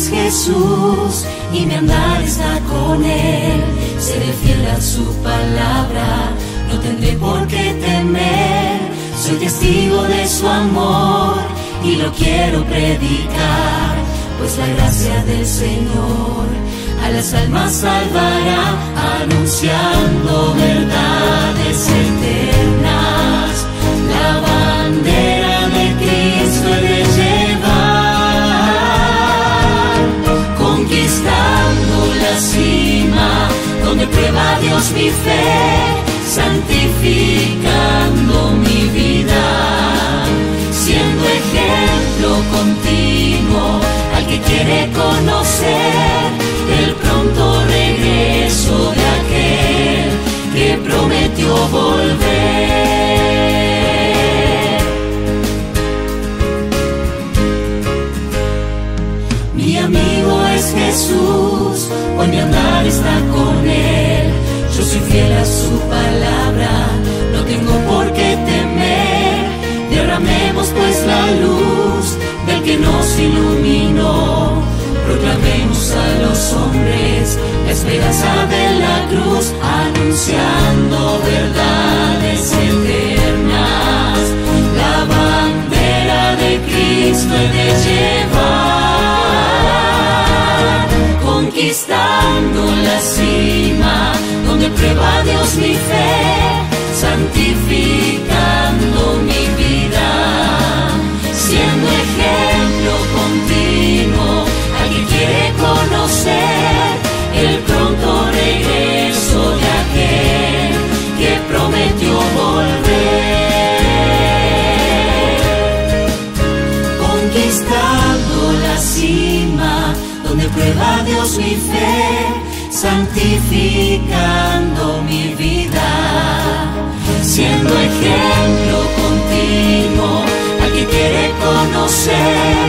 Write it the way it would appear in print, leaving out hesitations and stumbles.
es Jesús y mi andar está con Él. Seré fiel a su palabra, no tendré por qué temer. Soy testigo de su amor y lo quiero predicar, pues la gracia del Señor a las almas salvará, anunciando verdades eternas. La bandera de Cristo he de llevar, conquistando la cima donde prueba Dios mi fe, santificando mi vida, siendo ejemplo continuo al que quiere conocer el pronto regreso de aquel que prometió volver. Mi amigo es Jesús, hoy mi andar está con Él. Yo soy fiel a su palabra, no tengo por qué temer. Derramemos pues la luz del que nos iluminó. Proclamemos a los hombres la esperanza de la cruz, anunciando verdades eternas. La bandera de Cristo he de llevar, conquistando la cima donde prueba Dios mi fe, santificando mi vida, siendo ejemplo continuo al que quiere conocer el pronto regreso de aquel que prometió volver. Conquistando la cima donde prueba Dios mi fe, santificando mi vida, siendo ejemplo continuo al que quiere conocer